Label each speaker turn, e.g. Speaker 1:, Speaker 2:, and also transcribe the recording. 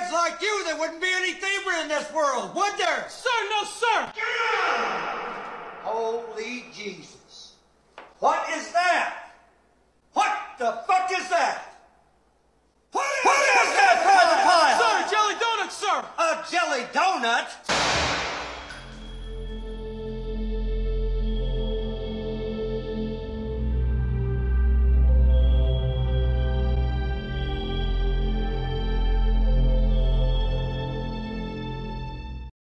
Speaker 1: heads like you, there wouldn't be any thievery in this world, would there?
Speaker 2: Sir, no, sir!
Speaker 1: Holy Jesus. What is that? What the fuck is that? What is that, Private Pyle?
Speaker 2: Sir, jelly donut, sir!
Speaker 1: A jelly donut?